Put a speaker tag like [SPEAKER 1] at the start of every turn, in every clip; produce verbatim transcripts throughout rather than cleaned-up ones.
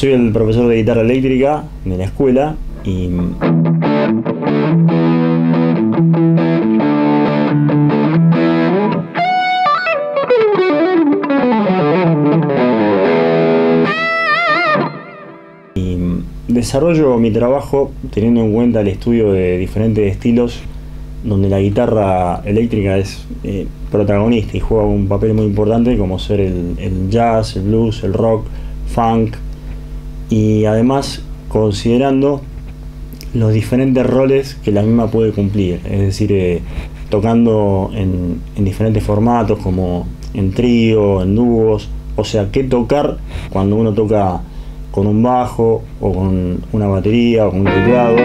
[SPEAKER 1] soy el profesor de guitarra eléctrica de la escuela y y desarrollo mi trabajo teniendo en cuenta el estudio de diferentes estilos donde la guitarra eléctrica es eh, protagonista y juega un papel muy importante, como ser el, el jazz, el blues, el rock, funk, y además considerando los diferentes roles que la misma puede cumplir, es decir, eh, tocando en, en diferentes formatos como en trío, en dúos, o sea, qué tocar cuando uno toca con un bajo o con una batería o con un teclado.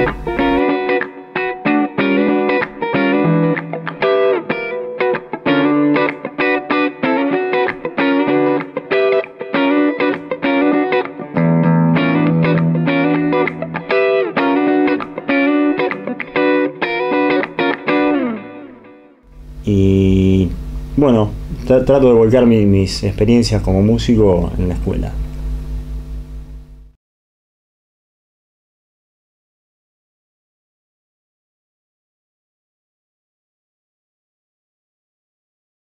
[SPEAKER 1] Y bueno, tra trato de volcar mi, mis experiencias como músico en la escuela.